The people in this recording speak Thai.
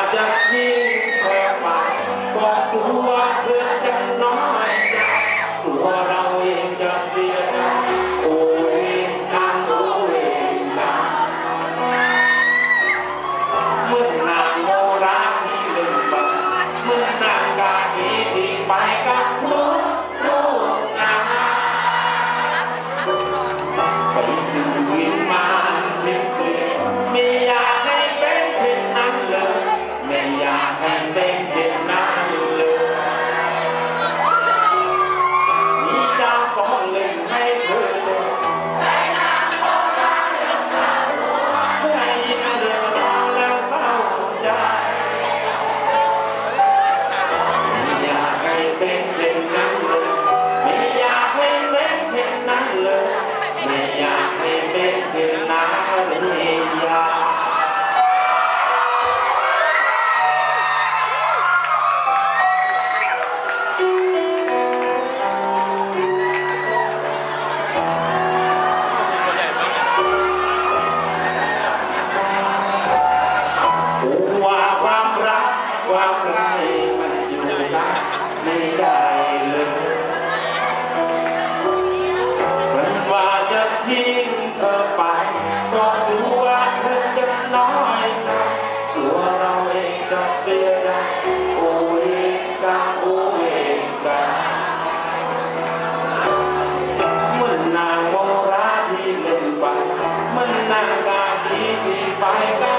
จะทิ้งเธอไปก็กลัวเธอจะน้อยใจกลัวเราเองจะเสียใจโอ้เองกันโอ้เองกันเมื่อนางโมราที่ลืมไปเมื่อนางกาดีที่ไปกับลูกงานไปสู่วิมานที่เปลี่ยนไม่อยากให้เป็นเช่นนั้นเลยไม่อยากให้เป็นเช่นนั้นเลยมีดาวสองเล่มให้เธอเลยให้ยิ้มเรื่องราวแล้วเศร้าใจไม่อยากให้เป็นเช่นนั้นเลยไม่อยากให้เป็นเช่นนั้นเลยไม่อยากให้เป็นเช่นนั้นเลยอยากว่าความรักความใครมันอยู่รักไม่ได้เลยมันว่าจะทิ้งเธอไปก็กลัวเธอจะน้อยใจกลัวเราเองจะเสียใจโอ้ยกันโอ้ยกันเมื่อนางโมราที่เล่นไปเมื่อนางกาดีที่ไปกัน